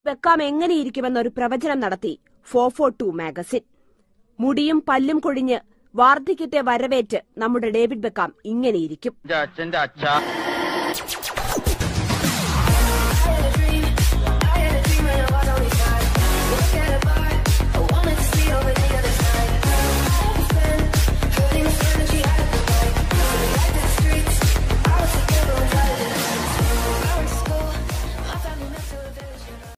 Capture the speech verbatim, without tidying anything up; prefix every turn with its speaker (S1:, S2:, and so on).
S1: Beckham എങ്ങനെയിരിക്കുമെന്നൊരു പ്രവചനം നടത്തി four four to magazine. മുടിയും പല്ലും കൊഴിഞ്ഞ് വാർദ്ധക്യത്തെ വരവേറ്റ് നമ്മുടെ ഡേവിഡ് ബെക്കാം ഇങ്ങനെയിരിക്കും.